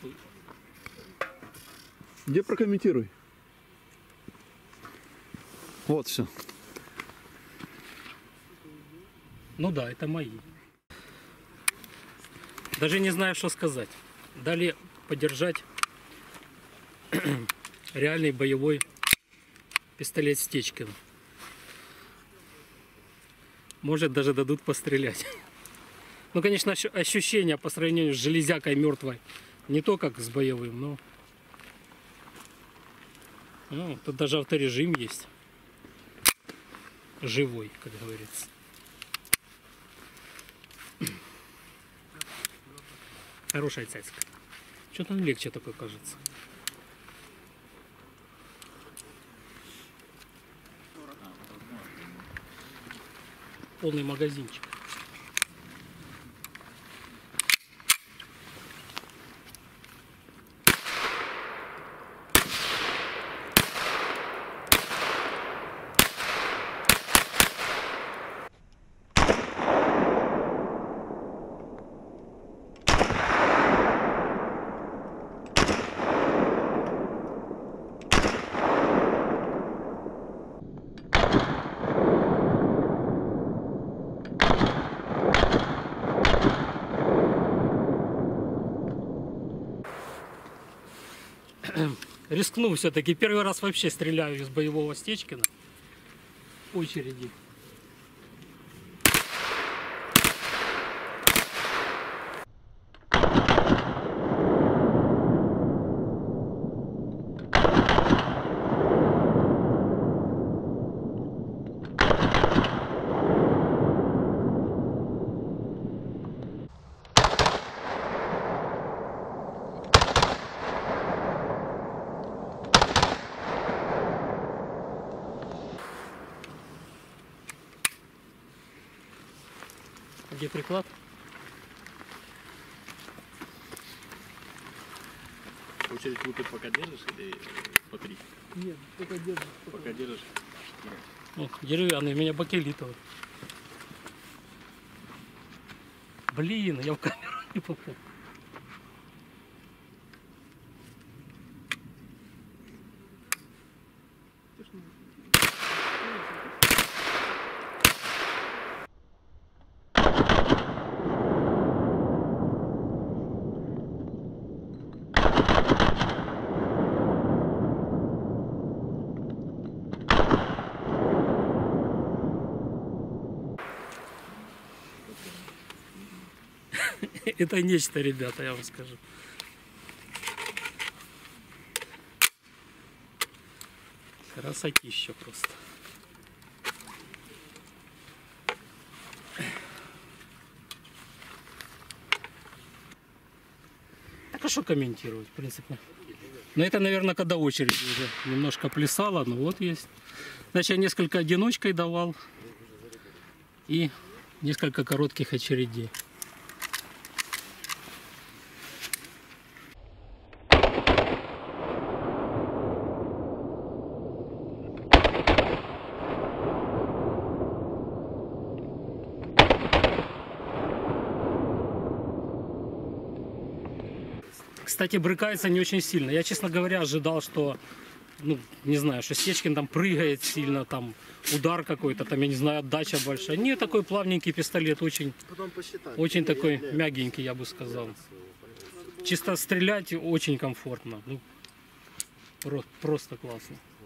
комментируй. Где прокомментируй? Вот все. Ну да, это мои. Даже не знаю, что сказать. Дали подержать реальный боевой пистолет Стечкин. Может, даже дадут пострелять. Ну, конечно, ощущения по сравнению с железякой мертвой не то, как с боевым, но... Ну, тут даже авторежим есть. Живой, как говорится. Хорошая цяцка. Что-то он легче такой кажется. Полный магазинчик. Рискну все-таки. Первый раз вообще стреляю из боевого Стечкина. Очереди. Где приклад? Очередь лупит пока держишь или по 3? Нет, пока держишь. Пока держишь. О, деревянный, у меня бакелитовый. Блин, я в камеру не попал. Это нечто, ребята, я вам скажу. Красотища просто. Так а что комментировать, в принципе? Но это, наверное, когда очередь уже немножко плясала, но вот есть. Значит, я несколько одиночкой давал и несколько коротких очередей. Кстати, брыкается не очень сильно. Я, честно говоря, ожидал, что, ну, не знаю, что Стечкин там прыгает сильно, там удар какой-то, там, я не знаю, отдача большая. Не, такой плавненький пистолет, очень такой мягенький, я бы сказал. Чисто стрелять очень комфортно. Ну, просто классно.